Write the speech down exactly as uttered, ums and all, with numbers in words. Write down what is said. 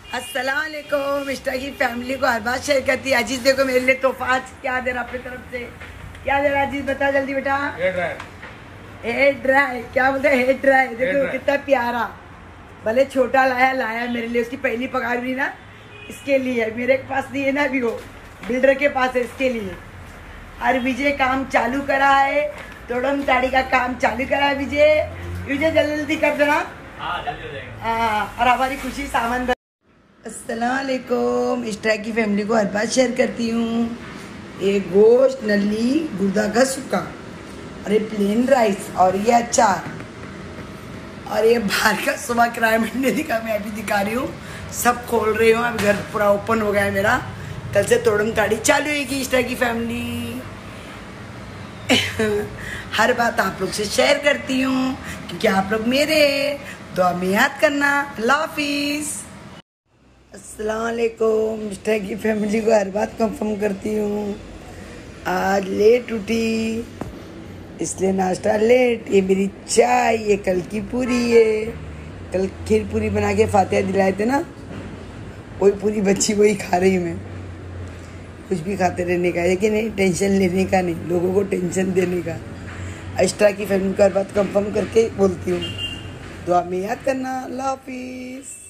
अस्सलाम वालेकुम। मिस्टर की फैमिली को हर बात शेयर करती है। अजीज देखो मेरे लिए तोहफा आज क्या दे रहा अपनी तरफ से, क्या दे रहा अजीज बता जल्दी बेटा। Hair dry. हेयर ड्राई क्या बोलते हैं? हेयर ड्राई देखो कितना प्यारा, भले छोटा लाया लाया मेरे लिए, उसकी पहली पगार भी ना इसके लिए, मेरे पास नहीं है ना अभी, वो बिल्डर के पास है इसके लिए। और विजय काम चालू करा है, तोड़म ताड़ी का काम चालू करा है विजय। विजय जल्दी जल्दी कर देना। हाँ, और हमारी खुशी सामान। अस्सलाम वालेकुम। इस तरह की फैमिली को हर बात शेयर करती हूँ। ये गोश्त नली गुर्दा का सूखा, और ये प्लेन राइस, और ये अचार, और ये बाहर का सुबह किराया मैंने दिखा, मैं अभी दिखा रही हूँ। सब खोल रही हूँ, अभी घर पूरा ओपन हो गया है मेरा। कल से तोड़म ताड़ी चालू होगी इस तरह की फैमिली। हर बात आप लोग से शेयर करती हूँ क्योंकि आप लोग मेरे दुआ में याद करना। अल्लाह हाफिज़। अस्सलाम वालेकुम। मिस्टर की फैमिली को हर बात कंफर्म करती हूँ। आज लेट उठी इसलिए नाश्ता लेट। ये मेरी चाय, ये कल की पूरी है। कल खीर पूरी बना के फातिहा दिलाए थे ना, वही पूरी बच्ची वही खा रही हूँ मैं। कुछ भी खाते रहने का है कि नहीं, टेंशन लेने का नहीं, लोगों को टेंशन देने का। एक्स्ट्रा की फैमिली को हर बात कंफर्म करके बोलती हूँ। दुआ में याद करना। अल्लाह हाफिज़।